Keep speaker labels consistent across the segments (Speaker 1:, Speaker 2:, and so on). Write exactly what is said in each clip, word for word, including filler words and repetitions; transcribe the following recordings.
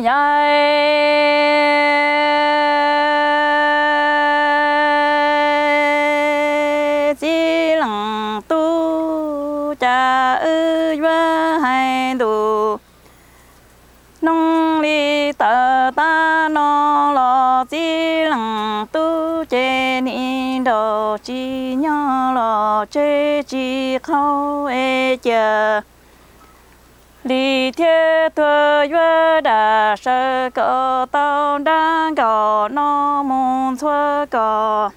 Speaker 1: chỉ lặng tu cha ư vua hai đủ nông li tờ ta nó lo chỉ lặng tu chế ni đồ chỉ nhỏ lo chế chỉ khâu e chờ lý thiết thừa vua đã sơ cỡ tao đang có nó môn thua có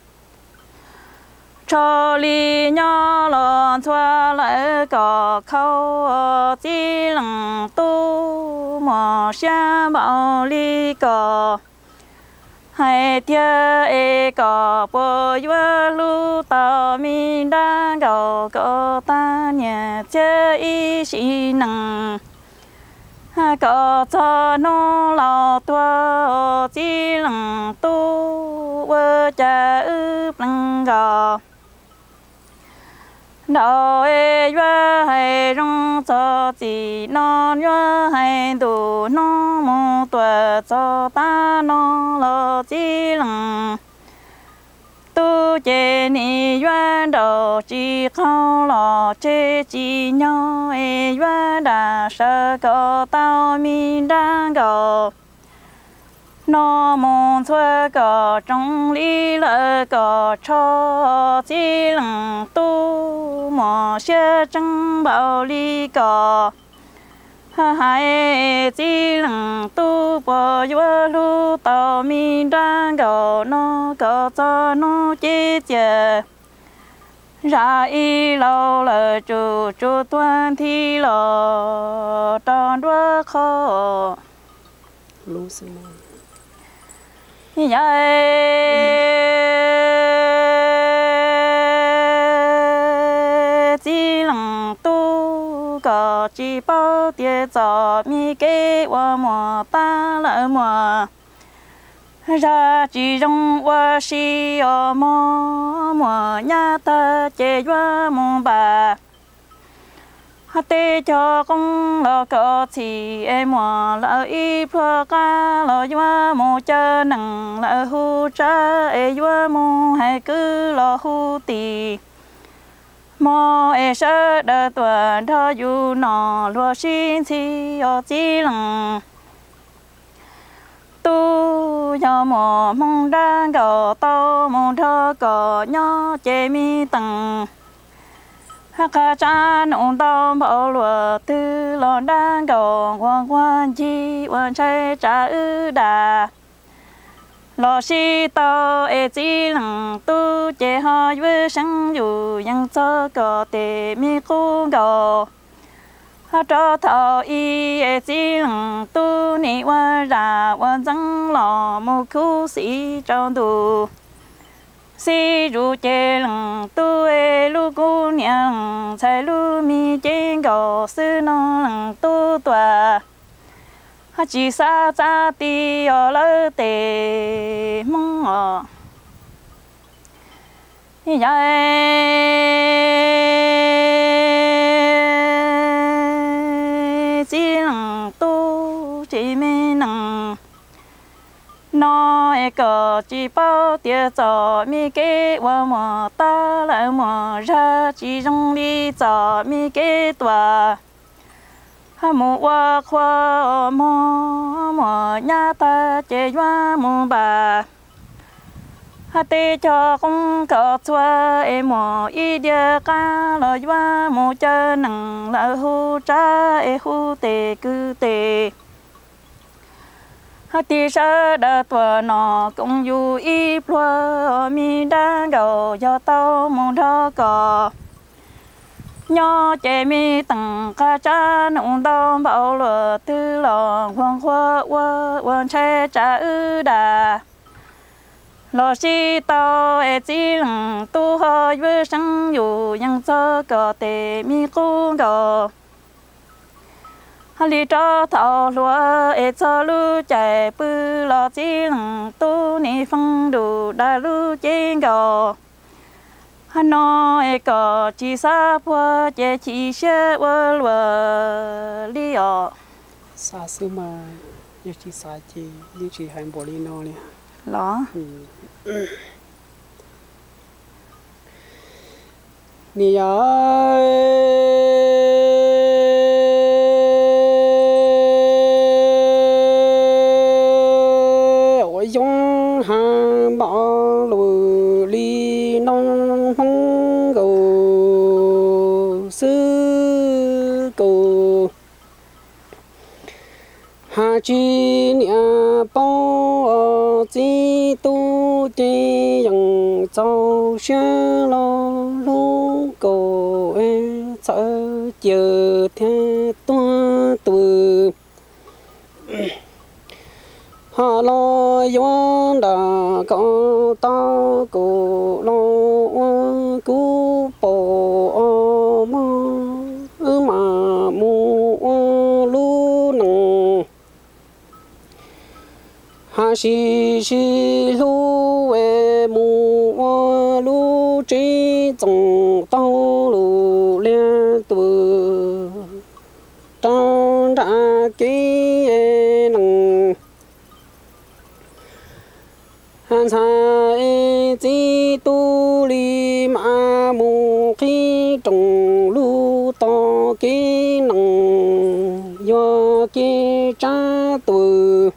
Speaker 1: cho lý nhỏ lon thua lại có khâu chỉ lặng tu mà xa bảo lý có hai tia e có bồi vua lu tao mình đang có có ta nhà chơi ý sĩ năng có cho nó lo tua chỉ lặng tu vua cha ướp lăng gò đâu e vua hay rong cho chỉ non vua hay đủ nó một tuổi cho ta nó lo chỉ lặng tu chế ni yuan đầu chỉ khâu lò chế chỉ nhau e yuan đã sơ có tao mi đang có nó mong thuê có trong lý lợi có cho chỉ lặng tu mà sẽ chẳng bảo lý có hai chỉ lặng tu bỏ vô lu tao mi đang có nó có cho nó chế chờ ra y lâu lời chủ chủ tuân thi lò tròn đua khó
Speaker 2: lu sinh
Speaker 1: vậy chỉ lặng tu có chỉ bao tiền cho mi cái qua mùa ta lại mùa ra chỉ trong qua si ở mùa mùa nhà ta chơi qua mùa bà tê cho con lo có thì em mùa là y phơ ca lo qua mùa chơi nặng là hu cha e qua mùa hay cứ lo hu tì mò e sợ đợt tuần thọ du nọ lúa xin thì ở chỉ lặng tu do mò mong đang có tao mong thọ có nhỏ chế mi tầng ca cha nông tao bảo lúa tư lo đang có quan quan chi quan trái trả ư đà lo si tao e chỉ lặng tu chế họ với sáng dù yang cho có thể mi cố gắng họ cho thọ y e chỉ lặng tu ni qua ra qua răng lò một khu sĩ trong đủ si dù chế lặng tu e lu cô nhang sai lu mi chế gò sư nó lặng tu tòa chỉ xa xa ti ở lỡ tề mong ở vậy chỉ lặng tu chỉ mê nặng nó có chỉ bao tiền cho mi cái qua mà ta lại mà ra chỉ trong đi cho mi cái tòa mùa qua khoa mò mò nhà ta chơi qua mùa bà tê cho con cọt qua em mò y địa ca lo qua mùa chơi nặng là hu cha e hu tê cứ tê tê sa đa tua nọ cũng du y plua mi đang đầu do tao mong đó có nhỏ chế mi tầng ca cha nông đau bảo lừa tư lòng hoàng hoa hoa hoàng trái trả ư đà lo si tao e chỉ lặng tu hơi với sáng dù yang cho có thể mi cố gắng li cho thọ lúa e cho lu chạy bự lo chỉ lặng tu ni phong đủ đa lu trên gò nó e có chỉ sa qua chế chỉ xe qua lúa li ở
Speaker 2: xa xưa mà như chỉ xa chỉ như chỉ hành bộ đi nó nè
Speaker 1: lo
Speaker 2: nè ôi giống hàng bỏ lù li nông hông cầu sư cầu hà chi nhà bao chi tu chi yang châu xe lo lu cầu em sợ chờ theo tua từ hà lo yon đã có tao cổ lo cú bộ mà mu lu nằng hà si si lu e mu lu chỉ trong tao lu liên từ trong đã kí nằng han sai chỉ tu li ma mu khi trồng lu to kí nằng do kí cha từ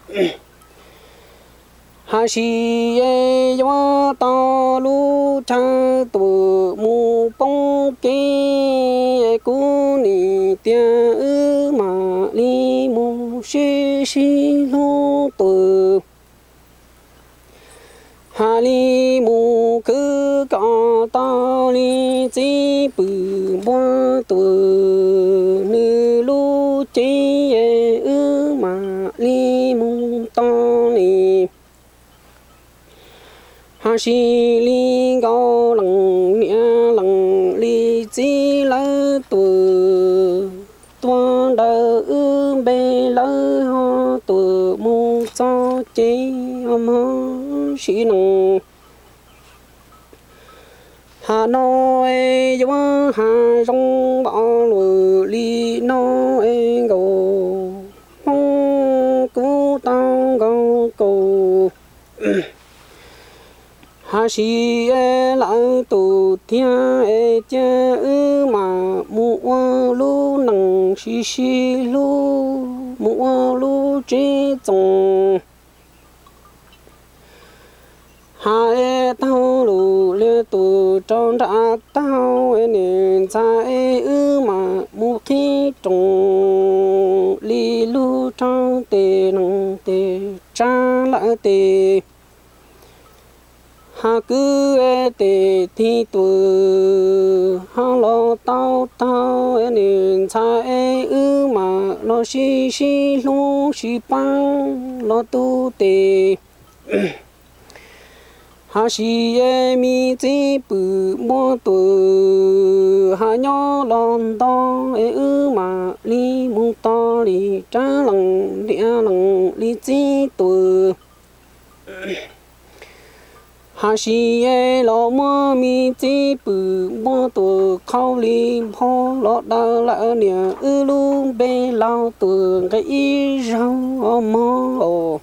Speaker 2: hà si e do to lu cha từ mu bông kí cú ni tia mà li mu si si lu từ hà li mu cứ có to li chỉ bự bó từ nữ lu chỉ ư mà li mu to ni hà si li cao lằng nia lằng li chỉ lỡ từ toan đỡ ư bê lỡ ho từ mu cho chỉ âm ho sĩ nông hà nội giống hà trong bao lùi li nói gầu không cứu tao gầu cầu hà sĩ lại tụ thiên e cha ư mà mua lu nằng xì xì lu mua lu chế trồng hai tao lù lê tù trong đã tao nên trái ư mà mu khi trồng li lu trong tề nông tề cha lại tề hà cứ tề thi tù hà lo tao tao nên trái ư mà lo xì xì lu xì băng lo tu tề hà si e mi chỉ bự mua tuổi hà nhỏ lon to e ư mà li mu to li trả lằng địa lằng li chỉ tuổi hà si e lo mua mi chỉ bự mua tuổi khâu li po lo đa lỡ nè ư lu bê lao tuổi cái y rau mò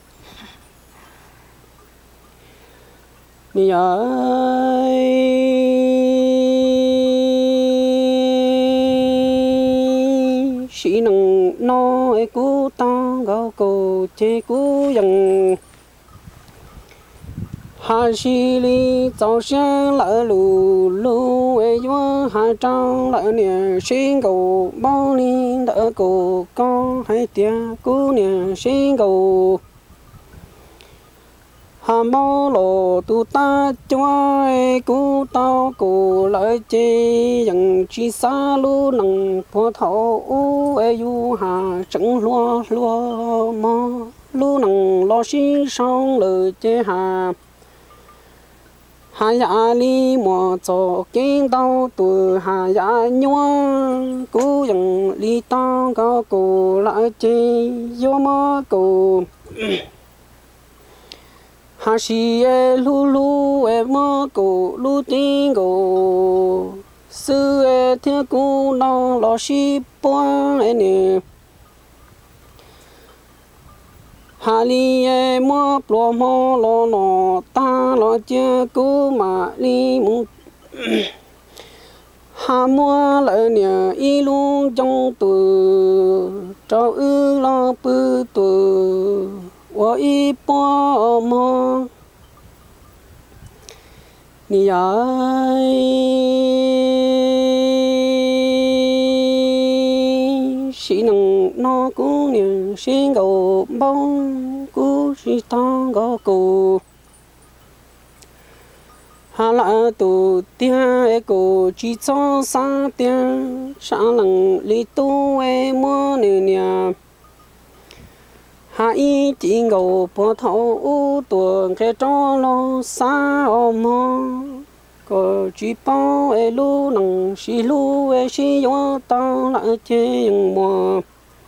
Speaker 2: nè sĩ nằng nó cú to gạo cổ chế cú dằng hà sĩ li cháu sáng lỡ lù lù ấy vô hà trăng lỡ nè sinh cầu bao li đỡ cổ con hay tia cú nè sinh cầu hà mô lô tu ta cho cú tao cổ lại chê dần chi xa lu nằng phô thổ u e yu hà chẳng lúa lúa mò lu nằng lo xí song lời chê hà hà ya li mò cho kinh tao tu hà ya nhua cú dần li tao cao cổ lại chê yo mò cổ hà si e lu lu e mơ cổ lu tin cổ sư e thiên cú nó lo si bua e nè hà li e mua plua mò lo nọ ta lo chia cú mà li mu hà mua lại nhà y luôn trong tuổi trao ư lo bư tuổi wa y po mò ni ai sĩ năng nó cũng niềm xin cầu bông cú sĩ thong có cụ hà la tu tia e cô chỉ cho sa tia sa lăng li tu e mua nè nè hà y chỉ ngầu bỏ thấu u tuồng cái cho lo sa ôm cô chỉ bao e lu nằng xì lu e xì yo tao lại chơi mùa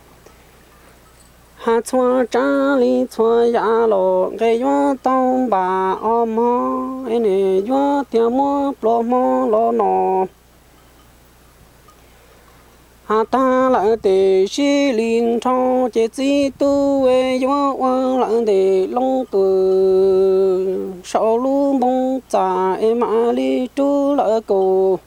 Speaker 2: hà chua cha li chua ya lo cái yo tao bà ôm e nè yo tia mua plo mo lo nọ hà ta lại để xí linh cho chế chỉ tu e yo wa lại để long tu sau lu mong cha e ma li tu lại cô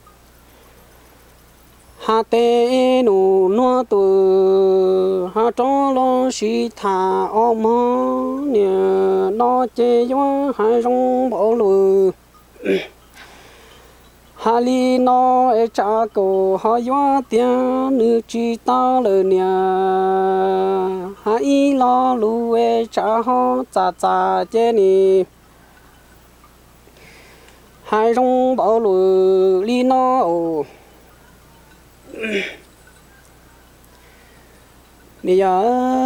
Speaker 2: hà tê nu no tu hà cho lo xí thà om nè nó chế yo hai rong bỏ lùi hà li nó e cha cô hà yo tiếng nữ chỉ ta lời nè hà y lo lu e cha ho cha cha chế nè hai rong bỏ lùi li nó nè giờ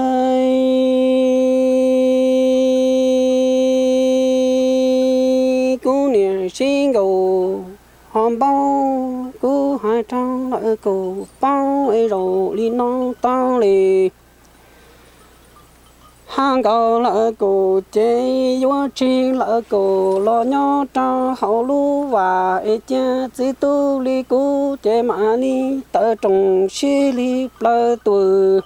Speaker 2: cô nè xin cầu hòm bao cứ hai trăng lại cổ bao ấy rồi đi non tao lì hàng cầu lại cổ chế vô chi lại cổ lo nhỏ cho hậu lu và ấy cha chỉ tu li cú chế mà li tơ trồng xí li plơ tuổi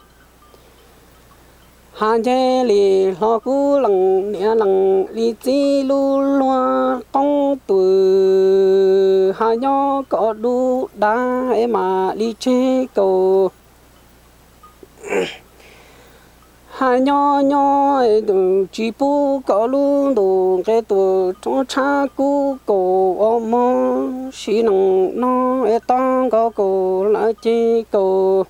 Speaker 2: hàng chế li lo cú lằng nè lằng li chi lu loa tông tuổi hà nhỏ có đu đá em mà đi chơi cầu hà nhỏ nhỏ đồ chỉ bu có luôn đồ cái đồ trong cha cú cầu ôm mong xí nằng nó e tang có cầu lại chơi cầu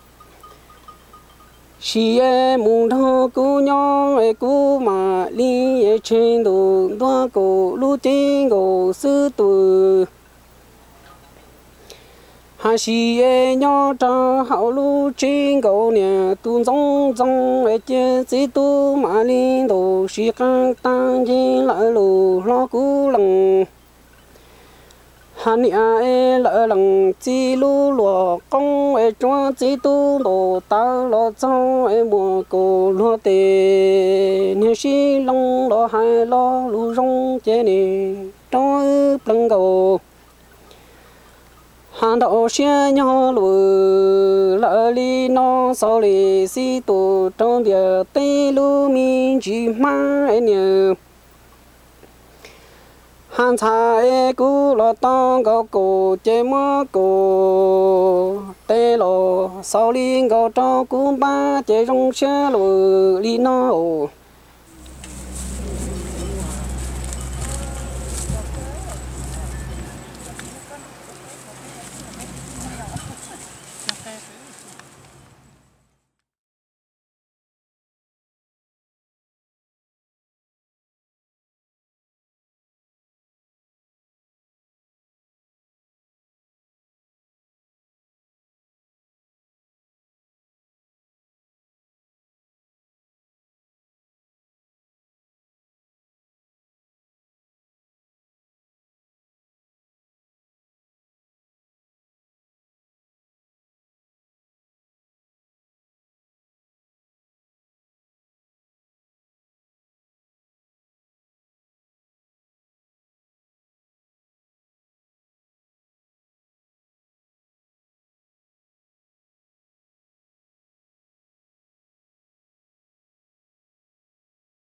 Speaker 2: xí e mùng thọ cú nhỏ e cú mà đi e trên đồ đua cầu lu trên cầu sư tuổi hà xí e nhỏ cho hậu lu trên cầu nè tu giống giống e chế chỉ tu mà liên đồ xí căng tăng trên lại lù lo cú lằng hà nè e lại lằng chỉ lu lùa công e cho chỉ tu đồ ta lo cho e mùa cầu lo tề nè xí long lo hai lo lu rong chế nè cho plăng cầu hàng đậu xe nhỏ lùi lỡ li nó sau li si tu trong địa tây lu mi chỉ mang ấy nhờ hàng xa e cú lo tông có cổ chế mơ cổ tê lo sau li có cho cú ba chế trong xe lùi li nó